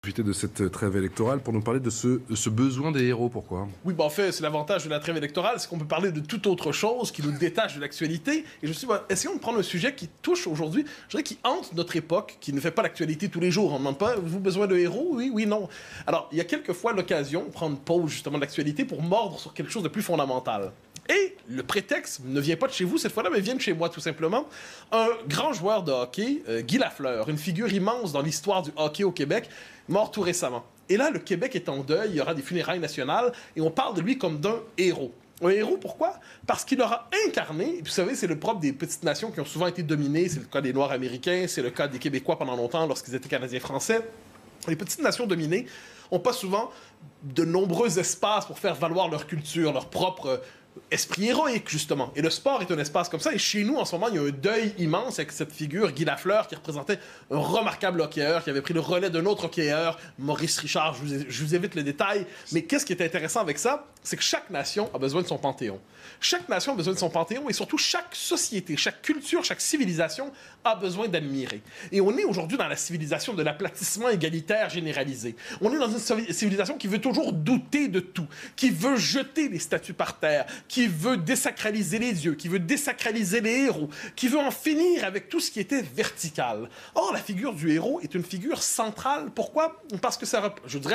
profiter de cette trêve électorale pour nous parler de ce besoin des héros. Pourquoi? Oui, en fait, c'est l'avantage de la trêve électorale, c'est qu'on peut parler de toute autre chose qui nous détache de l'actualité. Et je me suis dit, essayons de prendre un sujet qui touche aujourd'hui, je dirais qui hante notre époque, qui ne fait pas l'actualité tous les jours. On ne demande pas, avez-vous besoin de héros? Oui, oui, non. Alors, il y a quelquefois l'occasion de prendre pause justement de l'actualité pour mordre sur quelque chose de plus fondamental. Et le prétexte ne vient pas de chez vous cette fois-là, mais vient de chez moi tout simplement. Un grand joueur de hockey, Guy Lafleur, une figure immense dans l'histoire du hockey au Québec, mort tout récemment. Et là, le Québec est en deuil, il y aura des funérailles nationales, et on parle de lui comme d'un héros. Un héros, pourquoi? Parce qu'il aura incarné, et vous savez, c'est le propre des petites nations qui ont souvent été dominées, c'est le cas des Noirs américains, c'est le cas des Québécois pendant longtemps lorsqu'ils étaient Canadiens-Français. Les petites nations dominées n'ont pas souvent de nombreux espaces pour faire valoir leur culture, leur propre esprit héroïque, justement. Et le sport est un espace comme ça. Et chez nous, en ce moment, il y a un deuil immense avec cette figure, Guy Lafleur, qui représentait un remarquable hockeyeur, qui avait pris le relais d'un autre hockeyeur, Maurice Richard. Je vous évite le détail. Mais qu'est-ce qui est intéressant avec ça? C'est que chaque nation a besoin de son panthéon. Chaque nation a besoin de son panthéon et surtout chaque société, chaque culture, chaque civilisation a besoin d'admirer. Et on est aujourd'hui dans la civilisation de l'aplatissement égalitaire généralisé. On est dans une civilisation qui veut toujours douter de tout, qui veut jeter les statues par terre, qui veut désacraliser les dieux, qui veut désacraliser les héros, qui veut en finir avec tout ce qui était vertical. Or, la figure du héros est une figure centrale. Pourquoi? Parce que ça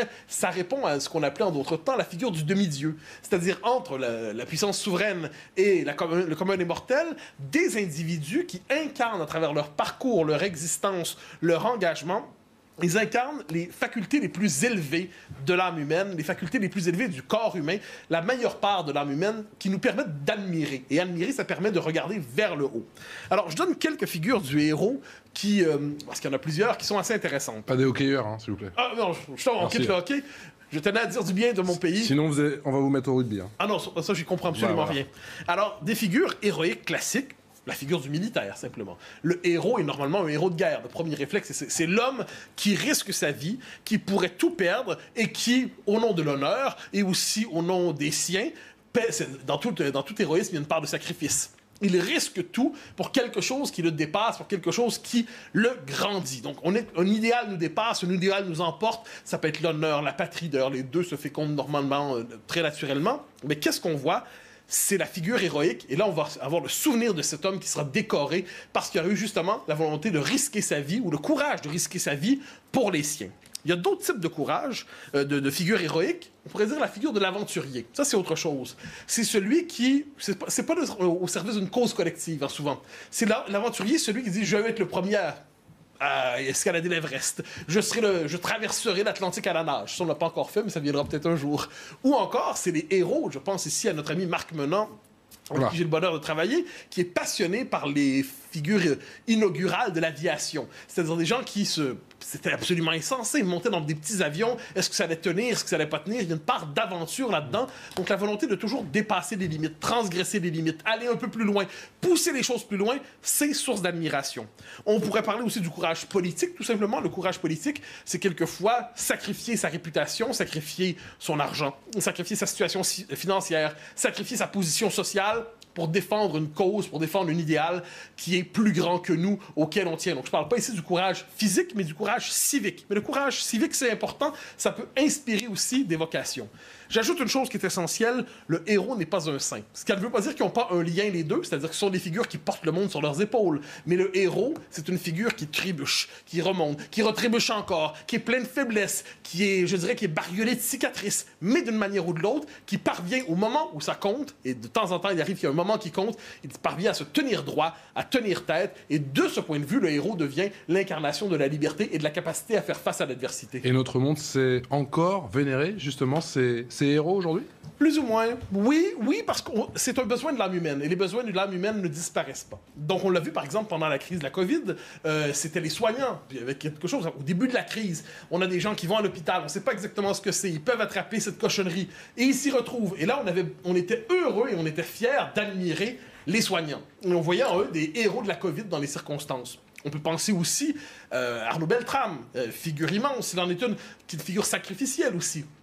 répond à ce qu'on appelait en d'autres temps la figure du demi-dieu. C'est-à-dire entre la puissance souveraine et le commun des mortels, des individus qui incarnent à travers leur parcours, leur existence, leur engagement, ils incarnent les facultés les plus élevées de l'âme humaine, les facultés les plus élevées du corps humain, la meilleure part de l'âme humaine qui nous permettent d'admirer. Et admirer, ça permet de regarder vers le haut. Alors, je donne quelques figures du héros qui, parce qu'il y en a plusieurs, qui sont assez intéressantes. Pas des hockeyeurs, hein, s'il vous plaît. Ah non, on quitte le hockey. Je tenais à dire du bien de mon pays. Sinon, on va vous mettre au rugby. Hein. Ah non, ça, j'y comprends absolument rien. Alors, des figures héroïques classiques, la figure du militaire, simplement. Le héros est normalement un héros de guerre. Le premier réflexe, c'est l'homme qui risque sa vie, qui pourrait tout perdre et qui, au nom de l'honneur et aussi au nom des siens, dans tout héroïsme, il y a une part de sacrifice. Il risque tout pour quelque chose qui le dépasse, pour quelque chose qui le grandit. Donc, un idéal nous dépasse, un idéal nous emporte. Ça peut être l'honneur, la patrie. D'ailleurs, les deux se fécondent normalement, très naturellement. Mais qu'est-ce qu'on voit? C'est la figure héroïque. Et là, on va avoir le souvenir de cet homme qui sera décoré parce qu'il a eu justement la volonté de risquer sa vie ou le courage de risquer sa vie pour les siens. Il y a d'autres types de courage, de figures héroïques. On pourrait dire la figure de l'aventurier. Ça, c'est autre chose. C'est celui qui... C'est pas au service d'une cause collective, hein, souvent. C'est l'aventurier, celui qui dit « Je vais être le premier à escalader l'Everest. Je traverserai l'Atlantique à la nage. » Ça, on ne l'a pas encore fait, mais ça viendra peut-être un jour. Ou encore, c'est les héros. Je pense ici à notre ami Marc Menant, avec qui j'ai le bonheur de travailler, qui est passionné par les figures inaugurales de l'aviation. C'est-à-dire des gens qui c'était absolument insensé. Ils montaient dans des petits avions. Est-ce que ça allait tenir? Est-ce que ça allait pas tenir? Il y a une part d'aventure là-dedans. Donc, la volonté de toujours dépasser les limites, transgresser les limites, aller un peu plus loin, pousser les choses plus loin, c'est source d'admiration. On pourrait parler aussi du courage politique, tout simplement. Le courage politique, c'est quelquefois sacrifier sa réputation, sacrifier son argent, sacrifier sa situation financière, sacrifier sa position sociale pour défendre une cause, pour défendre un idéal qui est plus grand que nous, auquel on tient. Donc, je ne parle pas ici du courage physique, mais du courage civique. Mais le courage civique, c'est important. Ça peut inspirer aussi des vocations. J'ajoute une chose qui est essentielle. Le héros n'est pas un saint. Ce qui ne veut pas dire qu'ils n'ont pas un lien, les deux. C'est-à-dire que ce sont des figures qui portent le monde sur leurs épaules. Mais le héros, c'est une figure qui trébuche, qui remonte, qui retrébuche encore, qui est pleine de faiblesses, qui est bariolée de cicatrices, mais d'une manière ou de l'autre, qui parvient au moment où ça compte, et de temps en temps, il arrive qu'il y a un moment qui compte, il parvient à se tenir droit, à tenir tête, et de ce point de vue, le héros devient l'incarnation de la liberté et de la capacité à faire face à l'adversité. Et notre monde sait encore vénérer, justement, ces héros aujourd'hui? Plus ou moins. Oui, parce que c'est un besoin de l'âme humaine. Et les besoins de l'âme humaine ne disparaissent pas. Donc, on l'a vu, par exemple, pendant la crise de la COVID, c'était les soignants. Puis, avec quelque chose, au début de la crise, on a des gens qui vont à l'hôpital, on ne sait pas exactement ce que c'est. Ils peuvent attraper cette cochonnerie. Et ils s'y retrouvent. Et là, on était heureux et on était fiers d'admirer les soignants. Et on voyait en eux des héros de la COVID dans les circonstances. On peut penser aussi à Arnaud Beltrame, figure immense. Il en est une figure sacrificielle aussi.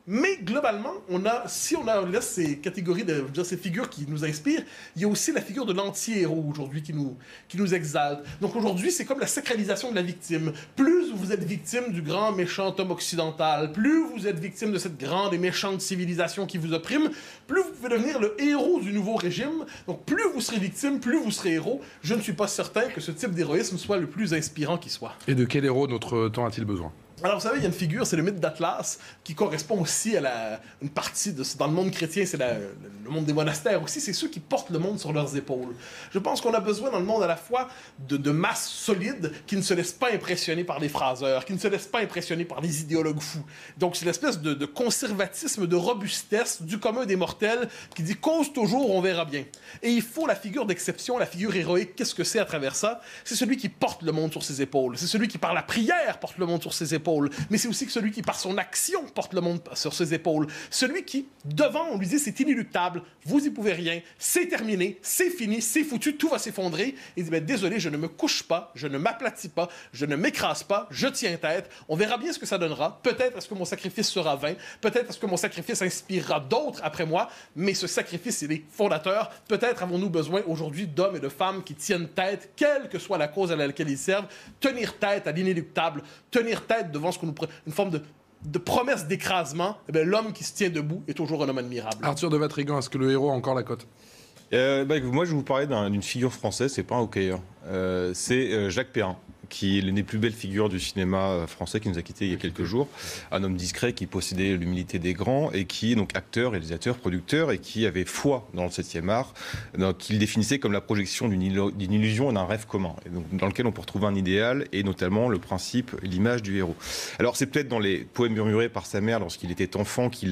Mais globalement, si on laisse ces catégories, ces figures qui nous inspirent, il y a aussi la figure de l'anti-héros aujourd'hui qui nous exalte. Donc aujourd'hui, c'est comme la sacralisation de la victime. Plus vous êtes victime du grand méchant homme occidental, plus vous êtes victime de cette grande et méchante civilisation qui vous opprime, plus vous pouvez devenir le héros du nouveau régime. Donc plus vous serez victime, plus vous serez héros. Je ne suis pas certain que ce type d'héroïsme soit le plus inspirant qui soit. Et de quel héros notre temps a-t-il besoin? Alors, vous savez, il y a une figure, c'est le mythe d'Atlas, qui correspond aussi à une partie dans le monde chrétien, c'est le monde des monastères aussi, c'est ceux qui portent le monde sur leurs épaules. Je pense qu'on a besoin dans le monde à la fois de masses solides qui ne se laissent pas impressionner par les phraseurs, qui ne se laissent pas impressionner par les idéologues fous. Donc, c'est l'espèce de conservatisme, de robustesse du commun des mortels qui dit « cause toujours, on verra bien ». Et il faut la figure d'exception, la figure héroïque. Qu'est-ce que c'est à travers ça? C'est celui qui porte le monde sur ses épaules. C'est celui qui, par la prière, porte le monde sur ses épaules. Mais c'est aussi celui qui, par son action, porte le monde sur ses épaules. Celui qui, devant, on lui dit c'est inéluctable, vous y pouvez rien, c'est terminé, c'est fini, c'est foutu, tout va s'effondrer. Il dit désolé, je ne me couche pas, je ne m'aplatis pas, je ne m'écrase pas, je tiens tête. On verra bien ce que ça donnera. Peut-être est-ce que mon sacrifice sera vain, peut-être est-ce que mon sacrifice inspirera d'autres après moi, mais ce sacrifice, il est fondateur. Peut-être avons-nous besoin aujourd'hui d'hommes et de femmes qui tiennent tête, quelle que soit la cause à laquelle ils servent, tenir tête à l'inéluctable, tenir tête devant une forme de promesse d'écrasement. Eh bien, l'homme qui se tient debout est toujours un homme admirable. Arthur de Vatrigan, est-ce que le héros a encore la cote? Moi, je vais vous parler d'une figure française, c'est pas un hockeyeur. C'est Jacques Perrin, qui est l'une des plus belles figures du cinéma français, qui nous a quittés il y a quelques jours. Un homme discret qui possédait l'humilité des grands et qui est donc acteur, réalisateur, producteur et qui avait foi dans le 7e art, qu'il définissait comme la projection d'une illusion et d'un rêve commun, et donc, dans lequel on peut retrouver un idéal et notamment le principe, l'image du héros. Alors c'est peut-être dans les poèmes murmurés par sa mère lorsqu'il était enfant qu'il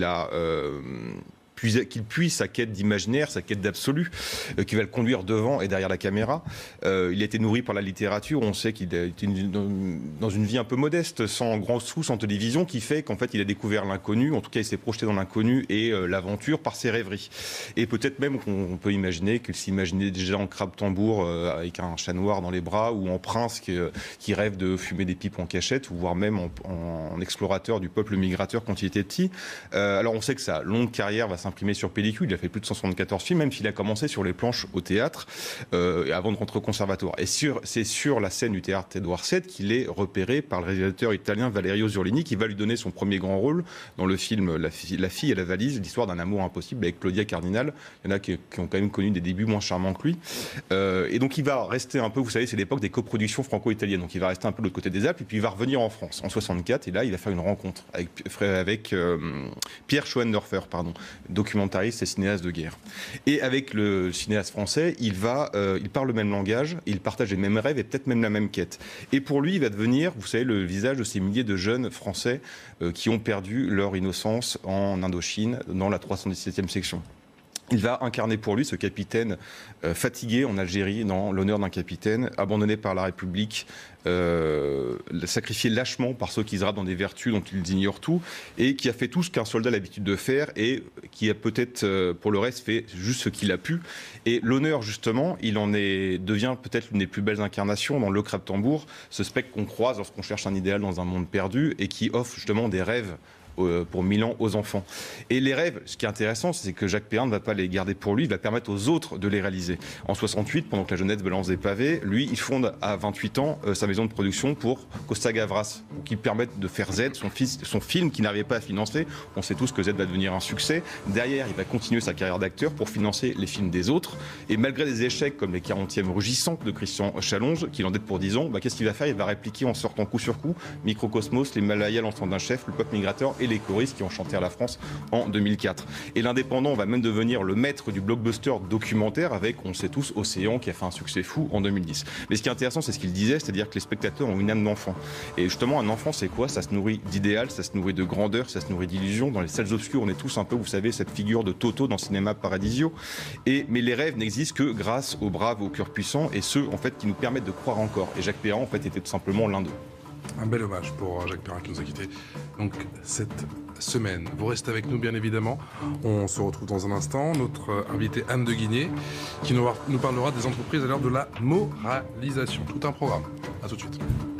puise sa quête d'imaginaire, sa quête d'absolu, qui va le conduire devant et derrière la caméra. Il a été nourri par la littérature. On sait qu'il a été dans une vie un peu modeste, sans grand sou, sans télévision, qui fait qu'en fait, il a découvert l'inconnu. En tout cas, il s'est projeté dans l'inconnu et l'aventure par ses rêveries. Et peut-être même qu'on peut imaginer qu'il s'imaginait déjà en crabe-tambour avec un chat noir dans les bras ou en prince qui rêve de fumer des pipes en cachette, ou voire même en explorateur du peuple migrateur quand il était petit. Alors, on sait que sa longue carrière va imprimé sur pellicule, il a fait plus de 174 films, même s'il a commencé sur les planches au théâtre avant de rentrer au conservatoire. Et c'est sur la scène du théâtre Édouard VII qu'il est repéré par le réalisateur italien Valerio Zurlini, qui va lui donner son premier grand rôle dans le film La fille et la valise, l'histoire d'un amour impossible avec Claudia Cardinal. Il y en a qui ont quand même connu des débuts moins charmants que lui. Et donc il va rester un peu, vous savez, c'est l'époque des coproductions franco-italiennes, donc il va rester un peu de l'autre côté des Alpes, et puis il va revenir en France en 64, et là il va faire une rencontre avec Pierre Schoendorfer, documentariste et cinéaste de guerre. Et avec le cinéaste français, il parle le même langage, il partage les mêmes rêves et peut-être même la même quête. Et pour lui, il va devenir, vous savez, le visage de ces milliers de jeunes Français qui ont perdu leur innocence en Indochine, dans la 317e section. Il va incarner pour lui ce capitaine fatigué en Algérie, dans L'honneur d'un capitaine, abandonné par la République, sacrifié lâchement par ceux qui se drapent dans des vertus dont ils ignorent tout, et qui a fait tout ce qu'un soldat a l'habitude de faire, et qui a peut-être, pour le reste, fait juste ce qu'il a pu. Et l'honneur, justement, devient peut-être l'une des plus belles incarnations dans Le Crabe-Tambour, ce spectre qu'on croise lorsqu'on cherche un idéal dans un monde perdu, et qui offre justement des rêves pour 1000 ans aux enfants. Et les rêves, ce qui est intéressant, c'est que Jacques Perrin ne va pas les garder pour lui, il va permettre aux autres de les réaliser. En 68, pendant que la jeunesse balance des pavés, lui, il fonde à 28 ans sa maison de production pour Costa Gavras, qui permet de faire Z, son film qu'il n'arrivait pas à financer. On sait tous que Z va devenir un succès. Derrière, il va continuer sa carrière d'acteur pour financer les films des autres. Et malgré des échecs comme les 40e rugissants de Christian Challonge, qu'il endette pour 10 ans, qu'est-ce qu'il va faire? Il va répliquer en sortant coup sur coup Microcosmos, Les Malayas, L'enfant d'un chef, Le peuple migrateur et Les choristes qui ont chanté à la France en 2004. Et l'Indépendant va même devenir le maître du blockbuster documentaire avec, on le sait tous, Océan qui a fait un succès fou en 2010. Mais ce qui est intéressant, c'est ce qu'il disait, c'est-à-dire que les spectateurs ont une âme d'enfant. Et justement, un enfant, c'est quoi? Ça se nourrit d'idéal, ça se nourrit de grandeur, ça se nourrit d'illusions. Dans les salles obscures, on est tous un peu, vous savez, cette figure de Toto dans Cinéma Paradisio. Mais les rêves n'existent que grâce aux braves, aux cœurs puissants et ceux, en fait, qui nous permettent de croire encore. Et Jacques Perrin, en fait, était tout simplement l'un d'eux. Un bel hommage pour Jacques Perrin qui nous a quittés. Donc, cette semaine, vous restez avec nous, bien évidemment. On se retrouve dans un instant. Notre invitée Anne de Guigné qui nous parlera des entreprises à l'heure de la moralisation. Tout un programme. À tout de suite.